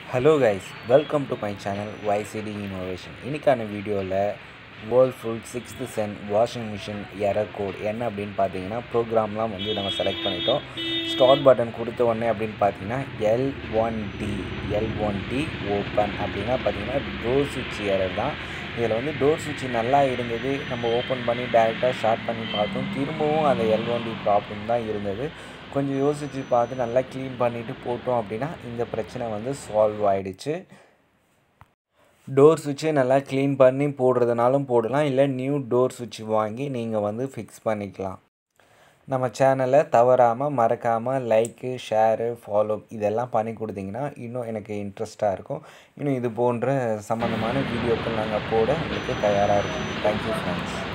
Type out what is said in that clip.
Hello guys, welcome to my channel YCD Innovation. இன்னைக்கான வீடியோவில் Whirlpool 6th Sen washing machine error code என்ன அப்படின்னு பார்த்தீங்கன்னா ப்ரோக்ராம்லாம் வந்து நம்ம செலக்ட் பண்ணிட்டோம். ஸ்டார்ட் பட்டன் கொடுத்த உடனே அப்படின்னு பார்த்தீங்கன்னா L1D ஓப்பன் அப்படின்னா பார்த்தீங்கன்னா டோர் சுவிட்ச் எரர் தான். இதில் வந்து டோர் சுவிட்ச் நல்லா இருந்தது, நம்ம ஓப்பன் பண்ணி டேரெக்டாக ஷார்ட் பண்ணி பார்த்தோம். திரும்பவும் அந்த L1D ப்ராப்ளம் தான் இருந்தது. கொஞ்சம் யோசித்து பார்த்து நல்லா க்ளீன் பண்ணிவிட்டு போட்டோம் அப்படின்னா இந்த பிரச்சனை வந்து சால்வ் ஆகிடுச்சு. டோர் சுவிட்சை நல்லா க்ளீன் பண்ணி போடுறதுனாலும் போடலாம், இல்லை நியூ டோர் சுவிட்ச் வாங்கி நீங்கள் வந்து ஃபிக்ஸ் பண்ணிக்கலாம். நம்ம சேனலை தவறாமல் மறக்காமல் லைக்கு, ஷேரு, ஃபாலோ இதெல்லாம் பண்ணி கொடுத்தீங்கன்னா இன்னும் எனக்கு இன்ட்ரெஸ்ட்டாக இருக்கும். இன்னும் இது போன்ற சம்மந்தமான வீடியோக்கள் நாங்கள் போட உங்களுக்கு தயாராக இருக்கும். Thank you friends.